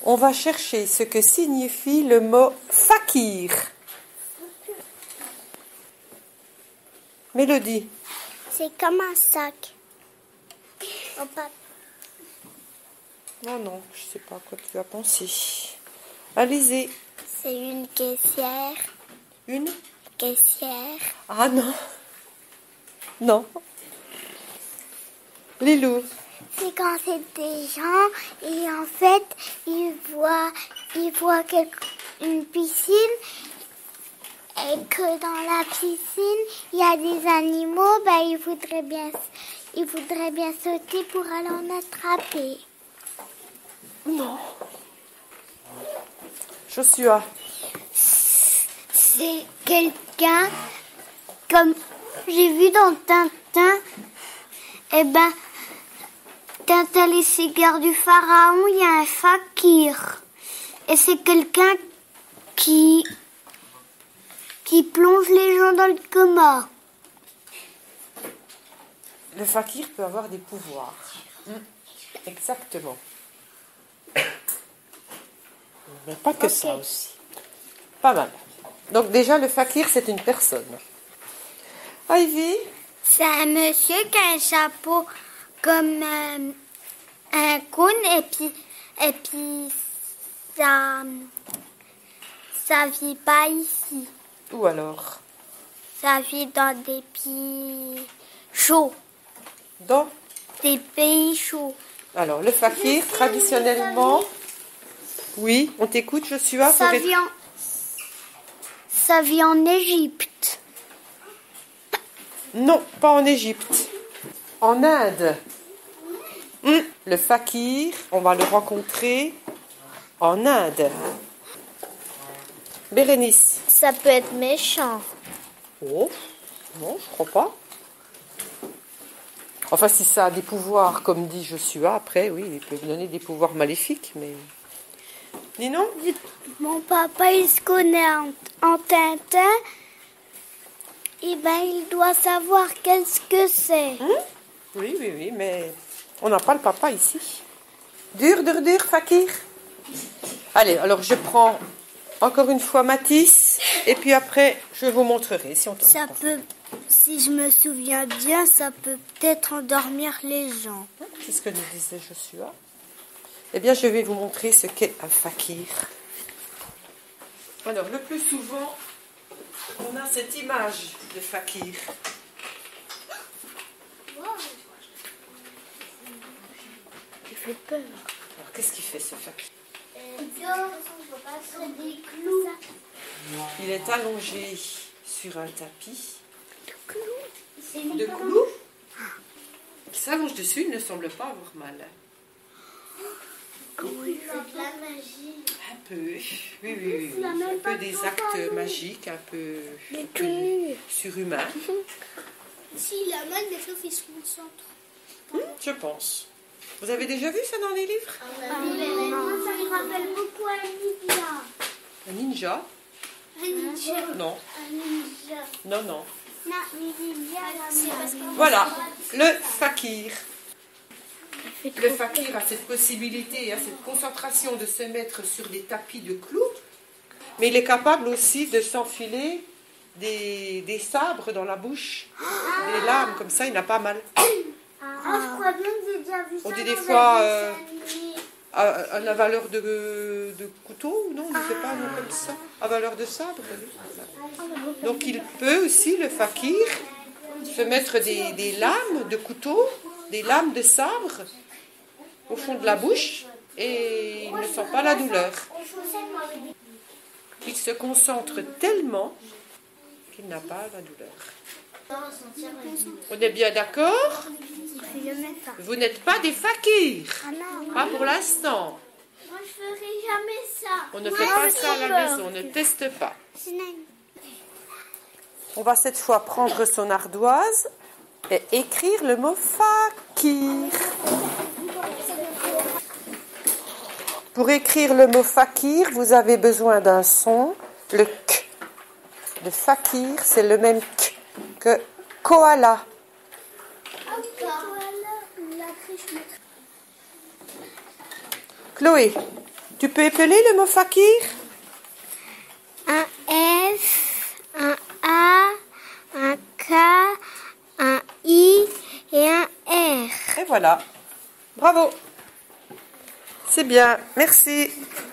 On va chercher ce que signifie le mot fakir. Mélodie. C'est comme un sac. Non, non, je sais pas à quoi tu as pensé. Alizé. C'est une caissière. Une Caissière. Ah non. Non. Lilou. C'est quand c'est des gens et en fait, ils voient une piscine et que dans la piscine, il y a des animaux, ils voudraient bien sauter pour aller en attraper. Non. Joshua. C'est quelqu'un, comme j'ai vu dans Tintin, Tintin les cigares du pharaon, il y a un fakir. Et c'est quelqu'un qui plonge les gens dans le coma. Le fakir peut avoir des pouvoirs. Exactement. Mais pas que ça aussi. Pas mal. Donc déjà, le fakir, c'est une personne. Ivy. C'est un monsieur qui a un chapeau comme un cône et puis ça vit pas ici. Où alors? Ça vit dans des pays chauds. Dans? Des pays chauds. Alors, le fakir, traditionnellement... Oui, on t'écoute, Joshua. Ça vit en Égypte. Non, pas en Égypte. En Inde. Le fakir, on va le rencontrer en Inde. Bérénice. Ça peut être méchant. Oh, non, je crois pas. Enfin, si ça a des pouvoirs, comme dit Joshua, après, oui, il peut donner des pouvoirs maléfiques, mais... Ninon? Mon papa, il se connaît en Tintin. Il doit savoir qu'est-ce que c'est. Oui, mais on n'a pas le papa ici. Dur, fakir. Allez, alors je prends encore une fois Matisse, et puis après, je vous montrerai si on tombe. Ça peut, si je me souviens bien, ça peut peut-être endormir les gens. C'est ce que nous disait Joshua. Eh bien, je vais vous montrer ce qu'est un fakir. Alors, le plus souvent, on a cette image de fakir. Il fait peur. Alors, qu'est-ce qu'il fait, ce fakir? Des clous. Il est allongé sur un tapis De clous. Il s'allonge dessus, il ne semble pas avoir mal. Comment il fait de la magie? Un peu, oui. Un peu des actes magiques, un peu surhumains. S'il a mal, des fois, il se concentre. Je pense. Vous avez déjà vu ça dans les livres? Ça me rappelle beaucoup un ninja. Un ninja? Non. Non. Non, Voilà, le fakir. Le fakir a cette possibilité, a cette concentration de se mettre sur des tapis de clous, mais il est capable aussi de s'enfiler des sabres dans la bouche, des lames, comme ça il n'a pas mal. Je crois bien que j'ai déjà vu ça. On dit des fois à la valeur de couteau, non, on ne fait pas un nom comme ça, à valeur de sabre. Donc il peut aussi, le fakir, se mettre des lames de couteau, des lames de sabre au fond de la bouche et il ne sent pas la douleur. Il se concentre tellement qu'il n'a pas la douleur. On est bien d'accord? Vous n'êtes pas des fakirs. Pas pour l'instant. Moi, je ferai jamais ça. On ne fait pas ça à la maison, on ne teste pas. On va cette fois prendre son ardoise et écrire le mot fakir. Pour écrire le mot fakir, vous avez besoin d'un son, le k. Le fakir, c'est le même k que koala. Chloé, Tu peux épeler le mot fakir? Un F, un A, un K, un I et un R. Et voilà. Bravo. C'est bien. Merci.